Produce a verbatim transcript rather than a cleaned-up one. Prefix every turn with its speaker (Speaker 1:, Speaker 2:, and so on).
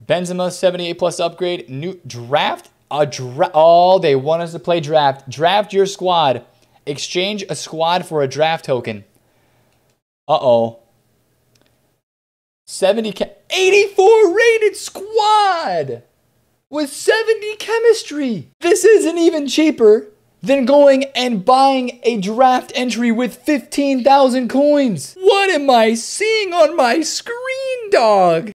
Speaker 1: Benzema, seventy-eight plus upgrade. New draft. A dra oh, they want us to play draft. Draft your squad. Exchange a squad for a draft token. Uh-oh. seventy, eighty-four rated squad with seventy chemistry. This isn't even cheaper than going and buying a draft entry with fifteen thousand coins. What am I seeing on my screen, dog?